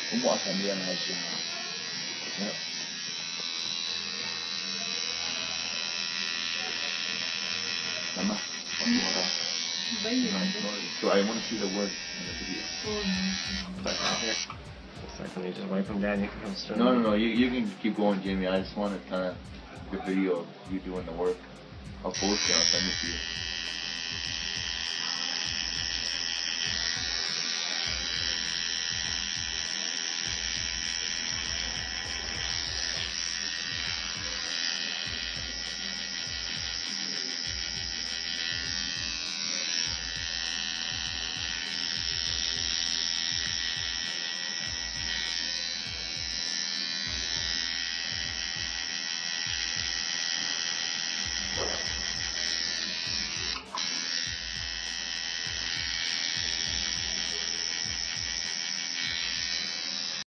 Vamos a cambiar la escena. Yeah. Mama, so I want to see the word in the video. But not here. It's like when you just wipe them down, you can come straight. No. You can keep going, Jamie. I just want to kind of the video of you doing the work. I'll post it. I'll send it to you.